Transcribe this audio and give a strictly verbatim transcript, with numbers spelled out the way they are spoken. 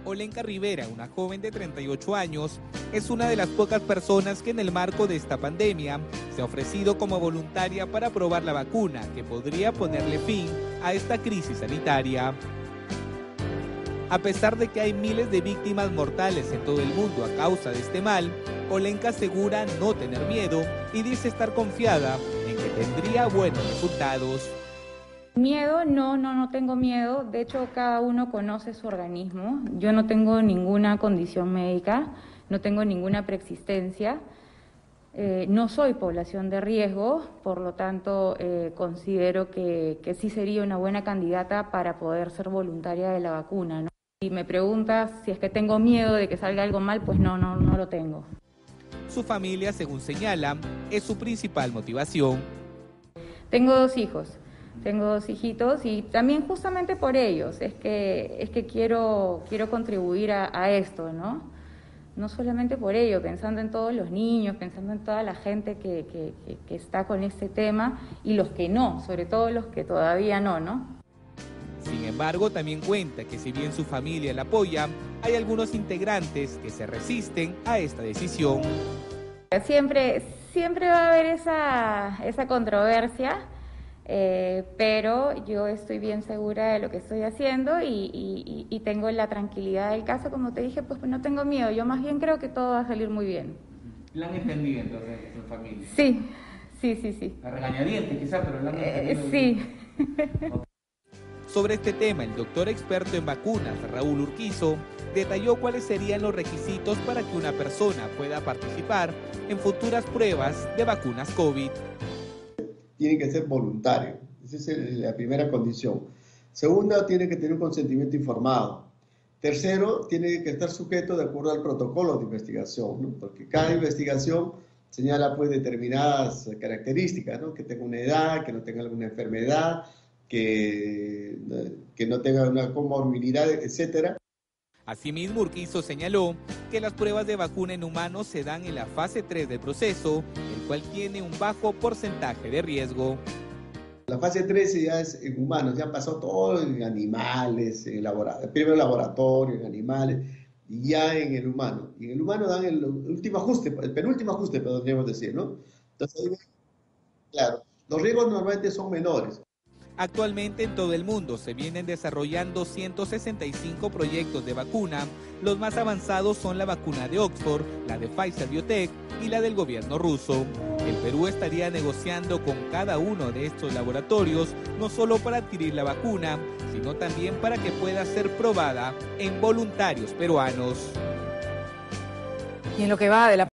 Olenka Rivera, una joven de treinta y ocho años, es una de las pocas personas que en el marco de esta pandemia se ha ofrecido como voluntaria para probar la vacuna que podría ponerle fin a esta crisis sanitaria. A pesar de que hay miles de víctimas mortales en todo el mundo a causa de este mal, Olenka asegura no tener miedo y dice estar confiada en que tendría buenos resultados. Miedo, no, no, no tengo miedo. De hecho, cada uno conoce su organismo. Yo no tengo ninguna condición médica, no tengo ninguna preexistencia. Eh, no soy población de riesgo, por lo tanto, eh, considero que, que sí sería una buena candidata para poder ser voluntaria de la vacuna, ¿no? Si me preguntas si es que tengo miedo de que salga algo mal, pues no, no, no lo tengo. Su familia, según señala, es su principal motivación. Tengo dos hijos. Tengo dos hijitos y también justamente por ellos es que, es que quiero, quiero contribuir a, a esto, ¿no? No solamente por ello, pensando en todos los niños, pensando en toda la gente que, que, que, que está con este tema y los que no, sobre todo los que todavía no, ¿no? Sin embargo, también cuenta que si bien su familia la apoya, hay algunos integrantes que se resisten a esta decisión. Siempre, siempre va a haber esa, esa controversia. Eh, pero yo estoy bien segura de lo que estoy haciendo y, y, y tengo la tranquilidad del caso, como te dije, pues no tengo miedo, yo más bien creo que todo va a salir muy bien. ¿La han entendido entonces en su familia? Sí, sí, sí, sí. A regañadientes quizás, pero la han entendido. Eh, sí. Sobre este tema, el doctor experto en vacunas, Raúl Urquizo, detalló cuáles serían los requisitos para que una persona pueda participar en futuras pruebas de vacunas COVID. Tiene que ser voluntario, esa es la primera condición. Segunda, tiene que tener un consentimiento informado. Tercero, tiene que estar sujeto de acuerdo al protocolo de investigación, ¿no? Porque cada investigación señala pues determinadas características, ¿no? Que tenga una edad, que no tenga alguna enfermedad, que, que no tenga una comorbilidad, etcétera. Asimismo, Urquizo señaló que las pruebas de vacuna en humanos se dan en la fase tres del proceso, el cual tiene un bajo porcentaje de riesgo. La fase tres ya es en humanos, ya pasó todo en animales, en laboratorio, primero en laboratorio, en animales, y ya en el humano. Y en el humano dan el último ajuste, el penúltimo ajuste, podríamos decir, ¿no? Entonces, claro, los riesgos normalmente son menores. Actualmente en todo el mundo se vienen desarrollando ciento sesenta y cinco proyectos de vacuna. Los más avanzados son la vacuna de Oxford, la de Pfizer Biotech y la del gobierno ruso. El Perú estaría negociando con cada uno de estos laboratorios, no solo para adquirir la vacuna, sino también para que pueda ser probada en voluntarios peruanos. Y en lo que va de la